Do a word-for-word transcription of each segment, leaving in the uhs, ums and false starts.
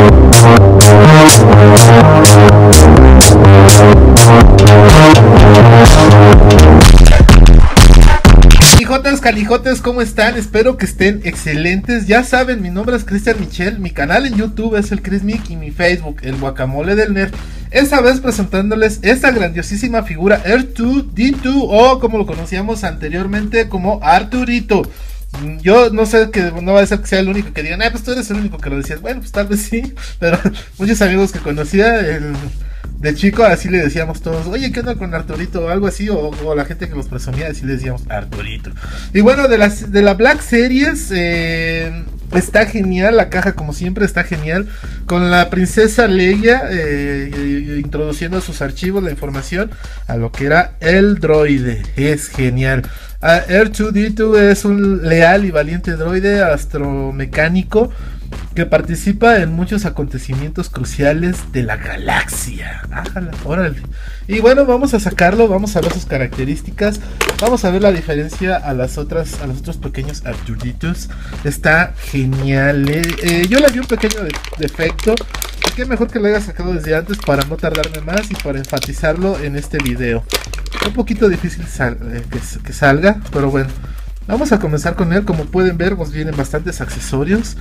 Calijotes, calijotes, ¿cómo están? Espero que estén excelentes. Ya saben, mi nombre es Cristian Michel, mi canal en YouTube es el Chris Mick y mi Facebook, el Guacamole del Nerd. Esta vez presentándoles esta grandiosísima figura R dos D dos, o como lo conocíamos anteriormente como Arturito. Yo no sé, que no va a ser que sea el único que digan, ah, pues tú eres el único que lo decías. Bueno, pues tal vez sí, pero muchos amigos que conocía el, de chico así le decíamos todos, oye, ¿qué onda con Arturito? O algo así, o, o la gente que los presumía así le decíamos Arturito. Y bueno, de, las, de la Black Series, eh, está genial, la caja como siempre está genial, con la princesa Leia eh, introduciendo sus archivos, la información a lo que era el droide. Es genial. Uh, R dos D dos es un leal y valiente droide astromecánico que participa en muchos acontecimientos cruciales de la galaxia. Ájala, órale. Y bueno, vamos a sacarlo, vamos a ver sus características, vamos a ver la diferencia a las otras, a los otros pequeños Arturitos. Está genial. Eh. Eh, yo le vi un pequeño de defecto. Y qué mejor que lo haya sacado desde antes para no tardarme más y para enfatizarlo en este video. Un poquito difícil sal, eh, que, que salga, pero bueno, vamos a comenzar con él. Como pueden ver, nos vienen bastantes accesorios.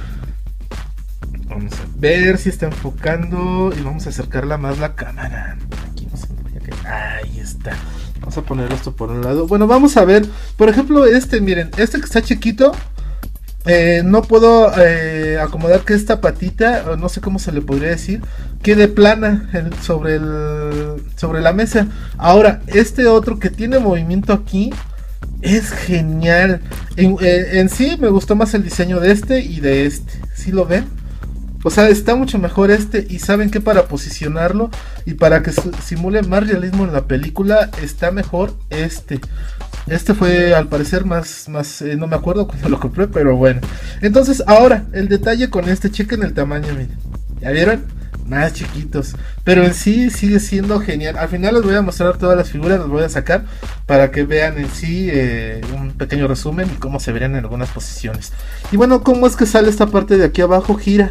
Vamos a ver si está enfocando y vamos a acercarla más la cámara. Aquí no se me vaya a caer. Ahí está. Vamos a poner esto por un lado. Bueno, vamos a ver, por ejemplo, este, miren, este que está chiquito. Eh, no puedo eh, acomodar que esta patita, o no sé cómo se le podría decir, quede plana en, sobre, el, sobre la mesa. Ahora, este otro que tiene movimiento aquí es genial. En, eh, en sí me gustó más el diseño de este y de este. ¿Sí lo ven? O sea, está mucho mejor este. Y saben que para posicionarlo y para que simule más realismo en la película, está mejor este. Este fue al parecer más, más eh, no me acuerdo cuando lo compré, pero bueno. Entonces ahora, el detalle con este, chequen el tamaño, miren. ¿Ya vieron? Más chiquitos. Pero en sí sigue siendo genial. Al final les voy a mostrar todas las figuras, las voy a sacar para que vean en sí eh, un pequeño resumen y cómo se verían en algunas posiciones. Y bueno, ¿cómo es que sale esta parte de aquí abajo? Gira.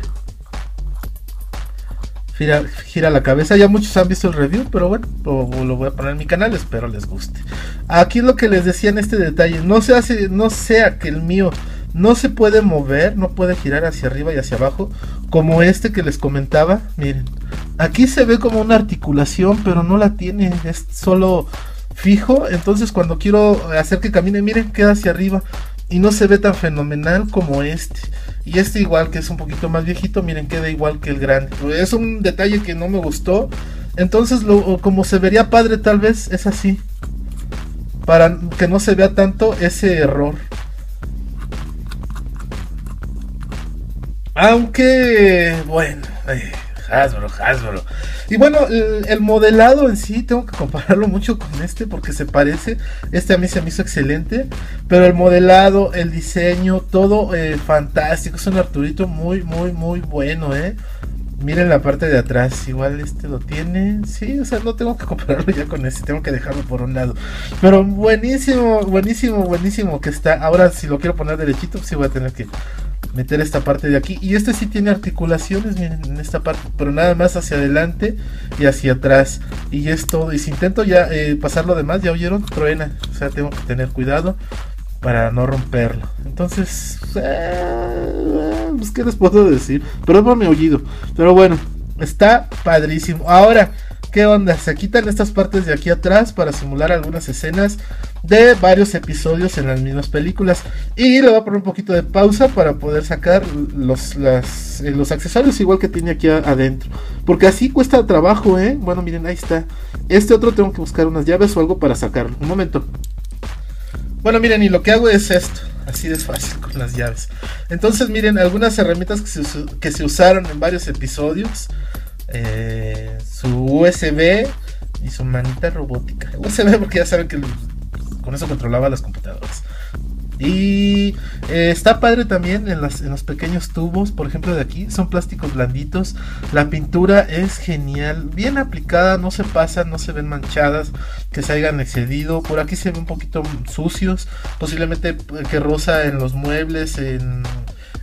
Gira, gira la cabeza. Ya muchos han visto el review, pero bueno, lo, lo voy a poner en mi canal, espero les guste. Aquí es lo que les decía en este detalle, no se hace, no sea que el mío no se puede mover, no puede girar hacia arriba y hacia abajo, como este que les comentaba. Miren, aquí se ve como una articulación, pero no la tiene, es solo fijo. Entonces cuando quiero hacer que camine, miren, queda hacia arriba y no se ve tan fenomenal como este. Y este igual, que es un poquito más viejito, miren, queda igual que el grande. Es un detalle que no me gustó. Entonces, lo, como se vería padre tal vez, es así, para que no se vea tanto ese error. Aunque, bueno, ay, Hasbro, Hasbro. Y bueno, el, el modelado en sí tengo que compararlo mucho con este porque se parece. Este a mí se me hizo excelente, pero el modelado, el diseño, todo eh, fantástico. Es un Arturito muy, muy, muy bueno, eh. Miren la parte de atrás, igual este lo tiene. Sí, o sea, no tengo que compararlo ya con este, tengo que dejarlo por un lado. Pero buenísimo, buenísimo, buenísimo que está. Ahora si lo quiero poner derechito, pues sí voy a tener que meter esta parte de aquí. Y este sí tiene articulaciones, miren, en esta parte, pero nada más hacia adelante y hacia atrás. Y es todo. Y si intento ya eh, pasar lo demás, ya oyeron, truena. O sea, tengo que tener cuidado para no romperlo. Entonces, eh, pues qué les puedo decir, perdón por mi oído, pero bueno, está padrísimo. Ahora, ¿qué onda? Se quitan estas partes de aquí atrás para simular algunas escenas de varios episodios en las mismas películas. Y le voy a poner un poquito de pausa para poder sacar los, las, eh, los accesorios igual que tiene aquí a, adentro. Porque así cuesta trabajo, ¿eh? Bueno, miren, ahí está. Este otro tengo que buscar unas llaves o algo para sacarlo. Un momento. Bueno, miren, y lo que hago es esto. Así de fácil con las llaves. Entonces, miren, algunas herramientas que se, que se usaron en varios episodios. Eh, su U S B y su manita robótica. U S B porque ya saben que con eso controlaba las computadoras. Y eh, está padre también en, las, en los pequeños tubos. Por ejemplo, de aquí son plásticos blanditos. La pintura es genial, bien aplicada, no se pasan, no se ven manchadas que se hayan excedido. Por aquí se ven un poquito sucios, posiblemente que rosa en los muebles, en,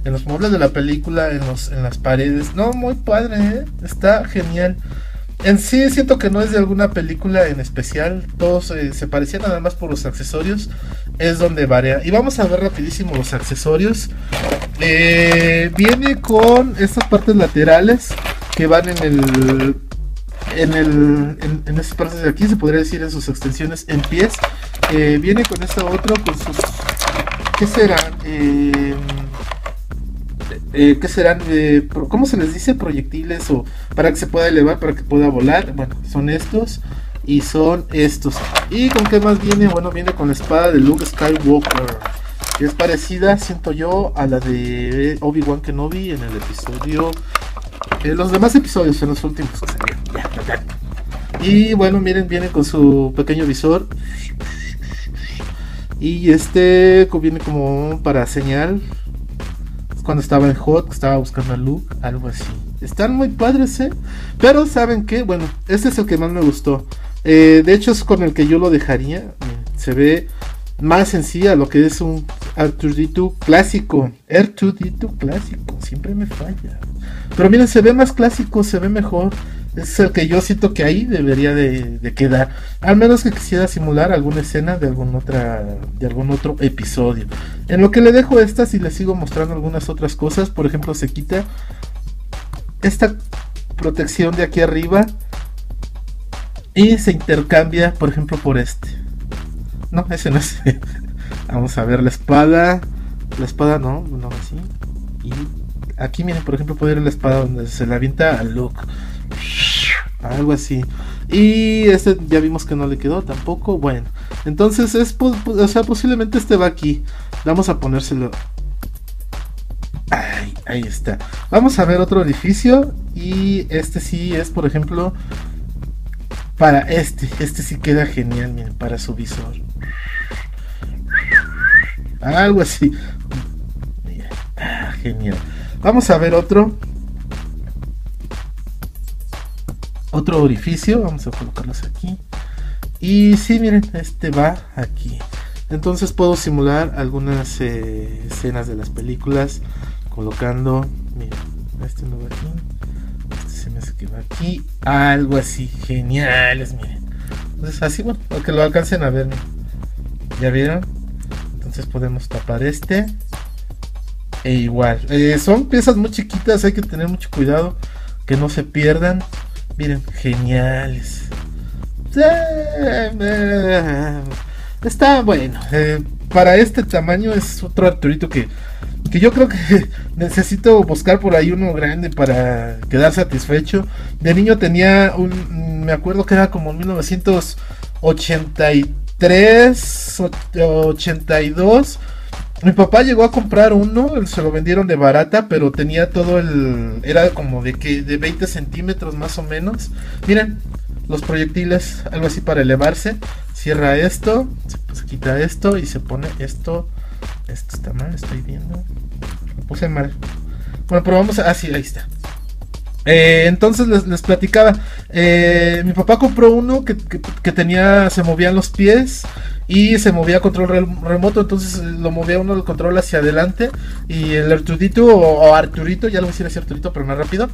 en los muebles de la película, en los en las paredes. No, muy padre, ¿eh? Está genial. En sí siento que no es de alguna película en especial, todos eh, se parecían nada más por los accesorios, es donde varía. Y vamos a ver rapidísimo los accesorios. Eh, viene con estas partes laterales que van en el... En, el, en, en estas partes de aquí, se podría decir en sus extensiones en pies. Eh, viene con esto otro, con sus... ¿Qué serán? Eh, eh, ¿Qué serán? Eh, pro, ¿Cómo se les dice? Proyectiles o para que se pueda elevar, para que pueda volar. Bueno, son estos y son estos. ¿Y con qué más viene? Bueno, viene con la espada de Luke Skywalker, que es parecida, siento yo, a la de Obi-Wan Kenobi en el episodio... Eh, los demás episodios, en los últimos que salieron. Y bueno, miren, viene con su pequeño visor. Y este viene como para señal. Cuando estaba en Hot, estaba buscando a Luke, algo así. Están muy padres, ¿eh? Pero ¿saben qué? Bueno, este es el que más me gustó. Eh, de hecho es con el que yo lo dejaría. Se ve más sencilla lo que es un R dos D dos clásico. R dos D dos clásico, siempre me falla. Pero miren, se ve más clásico, se ve mejor. Es el que yo siento que ahí debería de, de quedar. Al menos que quisiera simular alguna escena de algún otra, de algún otro episodio. En lo que le dejo estas y le sigo mostrando algunas otras cosas. Por ejemplo, se quita esta protección de aquí arriba y se intercambia, por ejemplo, por este. No, ese no es. Vamos a ver la espada. La espada no, no así. Y aquí miren, por ejemplo, puede ir la espada donde se la avienta a Luke. Algo así. Y este ya vimos que no le quedó tampoco. Bueno, entonces es, o sea, posiblemente este va aquí. Vamos a ponérselo. Ay, ahí está. Vamos a ver otro orificio. Y este sí es, por ejemplo, para este. Este sí queda genial, miren, para su visor. Algo así. Mira, ah, genial. Vamos a ver otro. Otro orificio. Vamos a colocarlos aquí. Y sí, miren, este va aquí. Entonces puedo simular algunas eh, escenas de las películas. Colocando. Miren, este no va aquí. Este se me hace que va aquí. Algo así. Geniales, miren. Entonces así, bueno, para que lo alcancen a ver. Miren. ¿Ya vieron? Entonces podemos tapar este. E igual, eh, son piezas muy chiquitas, hay que tener mucho cuidado que no se pierdan. Miren, geniales. Está bueno. Eh, para este tamaño es otro Arturito que, que yo creo que necesito buscar por ahí uno grande para quedar satisfecho. De niño tenía un, me acuerdo que era como mil novecientos ochenta y tres, ochenta y dos. Mi papá llegó a comprar uno, se lo vendieron de barata, pero tenía todo el... Era como de que de veinte centímetros más o menos. Miren, los proyectiles, algo así para elevarse. Cierra esto, se, se quita esto y se pone esto. Esto está mal, estoy viendo. Lo puse mal. Bueno, pero vamos a... Ah, sí, ahí está. Eh, entonces les, les platicaba. Eh, mi papá compró uno que, que, que tenía... Se movían los pies y se movía a control remoto, entonces lo movía uno el control hacia adelante y el Arturito o, o Arturito, ya lo voy a decir así Arturito pero más rápido,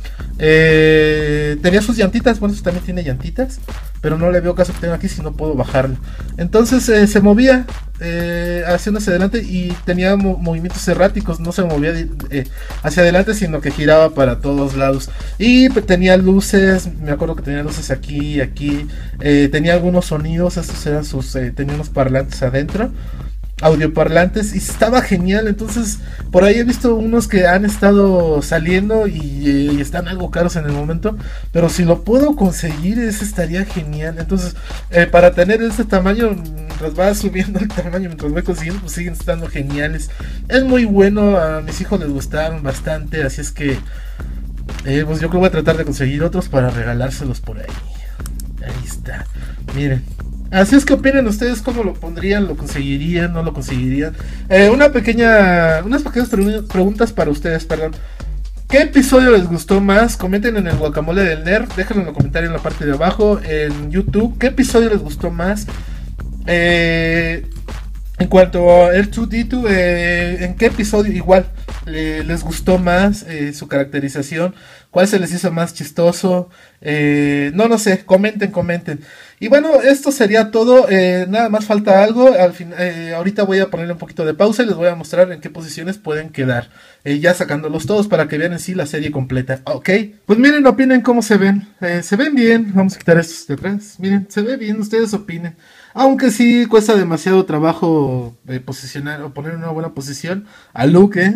eh, tenía sus llantitas, bueno, eso también tiene llantitas, pero no le veo caso que tenga aquí si no puedo bajarlo. Entonces eh, se movía eh, hacia adelante y tenía mo movimientos erráticos, no se movía eh, hacia adelante sino que giraba para todos lados y tenía luces, me acuerdo que tenía luces aquí y aquí, eh, tenía algunos sonidos, estos eran sus, eh, tenía unos parlantes adentro, audioparlantes, y estaba genial. Entonces por ahí he visto unos que han estado saliendo y, y están algo caros en el momento, pero si lo puedo conseguir ese estaría genial. Entonces eh, para tener este tamaño, mientras va subiendo el tamaño, mientras voy consiguiendo, pues siguen estando geniales. Es muy bueno, a mis hijos les gustaron bastante, así es que eh, pues yo creo que voy a tratar de conseguir otros para regalárselos por ahí. Ahí está, miren. Así es que opinen ustedes, cómo lo pondrían, lo conseguirían, no lo conseguirían. Eh, una pequeña, unas pequeñas preguntas para ustedes, perdón. ¿Qué episodio les gustó más? Comenten en el Guacamole del Nerd, déjenlo en los comentarios en la parte de abajo, en YouTube. ¿Qué episodio les gustó más? Eh, en cuanto a R dos D dos, eh, ¿en qué episodio? Igual, le, les gustó más eh, su caracterización, cuál se les hizo más chistoso, eh, no, no sé, comenten, comenten. Y bueno, esto sería todo, eh, nada más falta algo, al fin, eh, ahorita voy a ponerle un poquito de pausa y les voy a mostrar en qué posiciones pueden quedar, eh, ya sacándolos todos para que vean en sí la serie completa, ok. Pues miren, opinen cómo se ven, eh, se ven bien, vamos a quitar estos de atrás, miren, se ve bien, ustedes opinen. Aunque sí cuesta demasiado trabajo eh, posicionar o poner en una buena posición a Luke, ¿eh?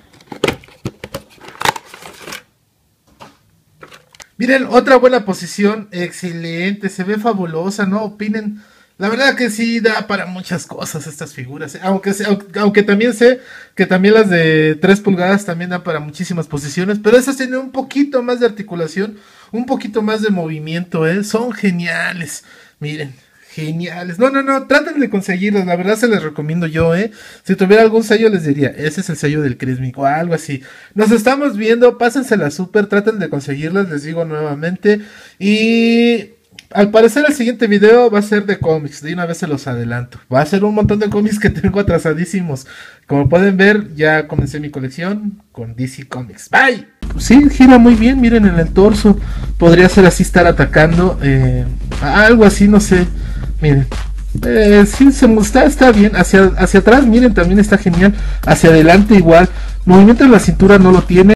Miren, otra buena posición, excelente, se ve fabulosa, ¿no? Opinen. La verdad que sí da para muchas cosas estas figuras, ¿eh? aunque, aunque, aunque también sé que también las de tres pulgadas también dan para muchísimas posiciones, pero esas tienen un poquito más de articulación, un poquito más de movimiento, ¿eh? Son geniales, miren. Geniales. No, no, no, traten de conseguirlos, la verdad se les recomiendo yo, ¿eh? Si tuviera algún sello les diría, ese es el sello del Crismic o algo así. Nos estamos viendo, pásensela súper, traten de conseguirlas, les digo nuevamente. Y al parecer el siguiente video va a ser de cómics, de una vez se los adelanto. Va a ser un montón de cómics que tengo atrasadísimos. Como pueden ver, ya comencé mi colección con D C Comics. Bye. Sí, gira muy bien, miren en el torso. Podría ser así estar atacando, eh, algo así, no sé. Miren, eh, sí, se está, está bien. Hacia, hacia atrás, miren, también está genial. Hacia adelante igual. Movimiento en la cintura no lo tiene.